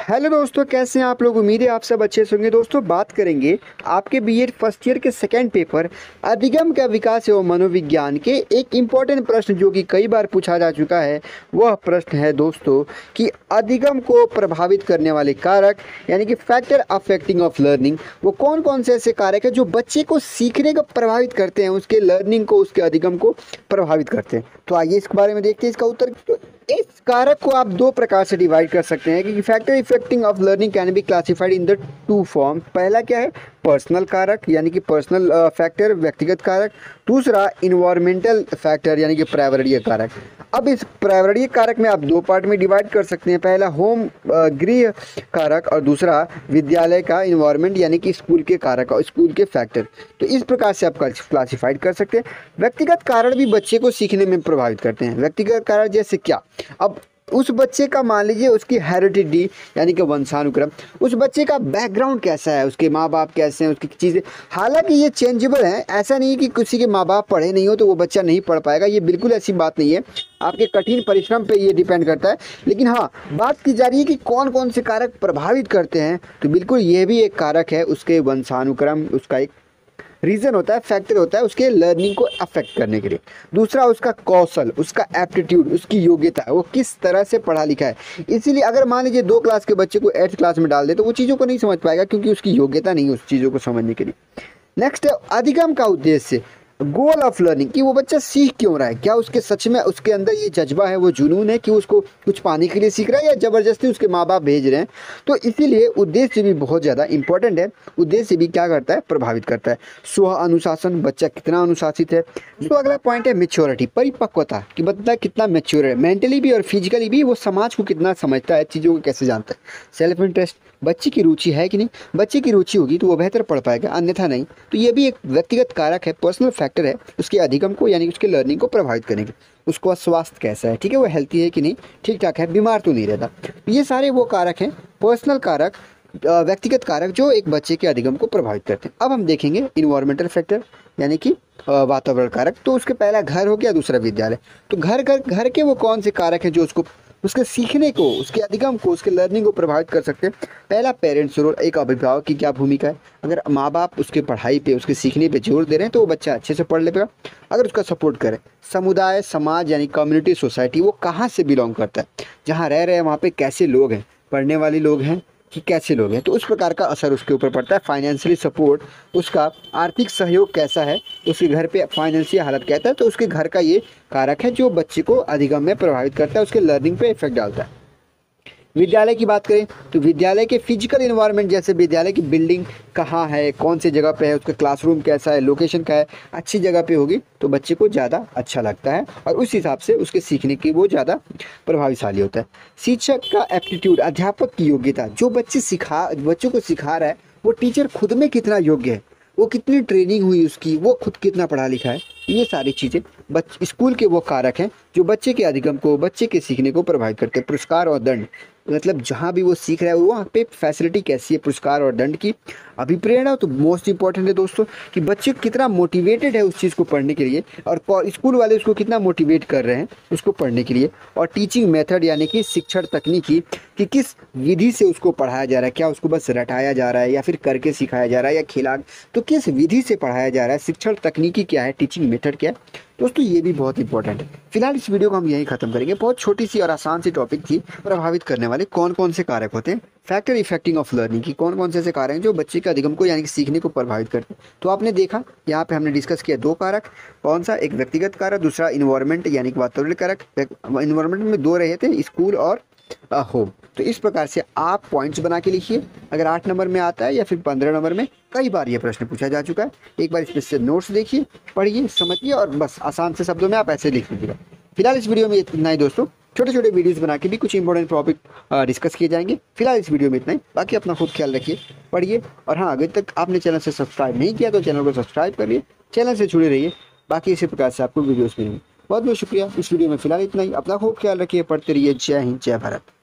Hello दोस्तों, कैसे हैं आप लोग। उम्मीद है आप सब अच्छे से होंगे। दोस्तों बात करेंगे आपके बीएड फर्स्ट ईयर के सेकंड पेपर अधिगम का विकास एवं मनोविज्ञान के एक इम्पॉर्टेंट प्रश्न जो कि कई बार पूछा जा चुका है। वह प्रश्न है दोस्तों कि अधिगम को प्रभावित करने वाले कारक यानी कि फैक्टर अफेक्टिंग ऑफ लर्निंग, वो कौन कौन से ऐसे कारक है जो बच्चे को सीखने को प्रभावित करते हैं, उसके लर्निंग को, उसके अधिगम को प्रभावित करते हैं। तो आइए इसके बारे में देखते हैं इसका उत्तर। तो इस कारक को आप दो प्रकार से डिवाइड कर सकते हैं कि factor affecting of learning can be classified in the two form. पहला क्या है, पर्सनल कारक यानी कि पर्सनल फैक्टर, व्यक्तिगत कारक। दूसरा इन्वायरमेंटल फैक्टर यानी कि पर्यावरणीय कारक। अब इस पर्यावरणीय कारक में आप दो पार्ट में डिवाइड कर सकते हैं। पहला होम गृह कारक और दूसरा विद्यालय का इन्वायरमेंट यानी कि स्कूल के कारक और स्कूल के फैक्टर। तो इस प्रकार से आप क्लासिफाइड कर सकते हैं। व्यक्तिगत कारण भी बच्चे को सीखने में प्रभावित करते हैं। व्यक्तिगत कारण जैसे क्या, अब उस बच्चे का मान लीजिए उसकी हेरिडिटी यानी कि वंशानुक्रम, उस बच्चे का बैकग्राउंड कैसा है, उसके माँ बाप कैसे हैं, उसकी चीज़ें, हालांकि ये चेंजेबल है। ऐसा नहीं है कि किसी के माँ बाप पढ़े नहीं हो तो वो बच्चा नहीं पढ़ पाएगा, ये बिल्कुल ऐसी बात नहीं है। आपके कठिन परिश्रम पे ये डिपेंड करता है। लेकिन हाँ, बात की जा रही है कि कौन कौन से कारक प्रभावित करते हैं, तो बिल्कुल ये भी एक कारक है। उसके वंशानुक्रम उसका एक रीज़न होता है, फैक्टर होता है उसके लर्निंग को अफेक्ट करने के लिए। दूसरा उसका कौशल, उसका एप्टीट्यूड, उसकी योग्यता, वो किस तरह से पढ़ा लिखा है। इसीलिए अगर मान लीजिए 2 क्लास के बच्चे को 8th क्लास में डाल दे तो वो चीज़ों को नहीं समझ पाएगा, क्योंकि उसकी योग्यता नहीं है उस चीज़ों को समझने के लिए। नेक्स्ट है अधिगम का उद्देश्य, गोल ऑफ लर्निंग, कि वो बच्चा सीख क्यों रहा है। क्या उसके सच में उसके अंदर ये जज्बा है, वो जुनून है कि उसको कुछ पाने के लिए सीख रहा है, या ज़बरदस्ती उसके माँ बाप भेज रहे हैं। तो इसीलिए उद्देश्य भी बहुत ज़्यादा इंपॉर्टेंट है। उद्देश्य भी क्या करता है, प्रभावित करता है। स्व अनुशासन, बच्चा कितना अनुशासित है। तो अगला पॉइंट है मेच्योरिटी, परिपक्वता, कि बच्चा कितना मेच्योर है, मेंटली भी और फिजिकली भी। वो समाज को कितना समझता है, चीज़ों को कैसे जानता है। सेल्फ इंटरेस्ट, बच्चे की रुचि है कि नहीं। बच्चे की रुचि होगी तो वो बेहतर पढ़ पाएगा, अन्यथा नहीं। तो ये भी एक व्यक्तिगत कारक है, पर्सनल फैक्टर है उसके अधिगम को यानी कि उसके लर्निंग को प्रभावित करेंगे। उसका स्वास्थ्य कैसा है, ठीक है, वो हेल्थी है कि नहीं, ठीक ठाक है, बीमार तो नहीं रहता। ये सारे वो कारक हैं, पर्सनल कारक, व्यक्तिगत कारक, जो एक बच्चे के अधिगम को प्रभावित करते हैं। अब हम देखेंगे इन्वायरमेंटल फैक्टर यानी कि वातावरण कारक। तो उसके पहला घर हो गया, दूसरा विद्यालय। तो घर के वो कौन से कारक हैं जो उसको, उसके सीखने को, उसके अधिगम को, उसके लर्निंग को प्रभावित कर सकते हैं। पहला पेरेंट्स रोल, एक अभिभावक की क्या भूमिका है। अगर माँ बाप उसके पढ़ाई पे, उसके सीखने पे जोर दे रहे हैं तो वो बच्चा अच्छे से पढ़ लेगा। अगर उसका सपोर्ट करें। समुदाय, समाज यानी कम्युनिटी, सोसाइटी, वो कहाँ से बिलोंग करता है, जहाँ रह रहे हैं वहाँ पे कैसे लोग हैं, पढ़ने वाले लोग हैं कि कैसे लोग हैं, तो उस प्रकार का असर उसके ऊपर पड़ता है। फाइनेंशियली सपोर्ट, उसका आर्थिक सहयोग कैसा है, उसके घर पे फाइनेंशियल हालत कहता है, तो उसके घर का ये कारक है जो बच्चे को अधिगम में प्रभावित करता है, उसके लर्निंग पे इफेक्ट डालता है। विद्यालय की बात करें तो विद्यालय के फिजिकल इन्वायरमेंट, जैसे विद्यालय की बिल्डिंग कहाँ है, कौन सी जगह पे है, उसका क्लासरूम कैसा है, लोकेशन क्या है, अच्छी जगह पे होगी तो बच्चे को ज़्यादा अच्छा लगता है और उस हिसाब से उसके सीखने की वो ज़्यादा प्रभावशाली होता है। शिक्षक का एप्टीट्यूड, अध्यापक की योग्यता, जो बच्चों को सिखा रहा है वो टीचर खुद में कितना योग्य है, वो कितनी ट्रेनिंग हुई उसकी, वो खुद कितना पढ़ा लिखा है। ये सारी चीज़ें स्कूल के वो कारक हैं जो बच्चे के अधिगम को, बच्चे के सीखने को प्रभावित करते हैं। पुरस्कार और दंड, मतलब जहाँ भी वो सीख रहा है वहाँ पे फैसिलिटी कैसी है, पुरस्कार और दंड की। अभिप्रेरणा तो मोस्ट इंपॉर्टेंट है दोस्तों, कि बच्चे कितना मोटिवेटेड है उस चीज़ को पढ़ने के लिए, और स्कूल वाले उसको कितना मोटिवेट कर रहे हैं उसको पढ़ने के लिए। और टीचिंग मेथड यानी कि शिक्षण तकनीकी, कि किस विधि से उसको पढ़ाया जा रहा है, क्या उसको बस रटाया जा रहा है या फिर करके सिखाया जा रहा है या खिला, तो किस विधि से पढ़ाया जा रहा है, शिक्षण तकनीकी क्या है, टीचिंग मेथड क्या है दोस्तों, ये भी बहुत इंपॉर्टेंट है। फिलहाल इस वीडियो को हम यहीं खत्म करेंगे। बहुत छोटी सी और आसान सी टॉपिक थी, प्रभावित करने वाले कौन कौन से कारक होते हैं, फैक्टर इफेक्टिंग ऑफ लर्निंग की कौन कौन से ऐसे कारक हैं जो बच्चे के अधिगम को यानी कि सीखने को प्रभावित करते हैं। तो आपने देखा यहाँ पे हमने डिस्कस किया 2 कारक, कौन सा, एक व्यक्तिगत कारक, दूसरा इन्वायरमेंट यानी कि वातावरण कारक। इन्वायरमेंट में 2 रहे थे, स्कूल और होम। तो इस प्रकार से आप पॉइंट्स बना के लिखिए। अगर 8 नंबर में आता है या फिर 15 नंबर में, कई बार ये प्रश्न पूछा जा चुका है। एक बार इसमें से नोट्स देखिए, पढ़िए, समझिए और बस आसान से शब्दों में आप ऐसे लिख लीजिएगा। फिलहाल इस वीडियो में इतना ही दोस्तों, छोटे छोटे वीडियोस बना के भी कुछ इंपॉर्टेंट टॉपिक डिस्कस किए जाएंगे। फिलहाल इस वीडियो में इतना ही, बाकी अपना खूब ख्याल रखिए, पढ़िए। और हाँ, अगर तक आपने चैनल से सब्सक्राइब नहीं किया तो चैनल को सब्सक्राइब करिए, चैनल से जुड़े रहिए। बाकी इसी प्रकार से आपको वीडियोस मिलेंगे। बहुत बहुत शुक्रिया। इस वीडियो में फिलहाल इतना ही, अपना खूब ख्याल रखिए, पढ़ते रहिए। जय हिंद, जय भारत।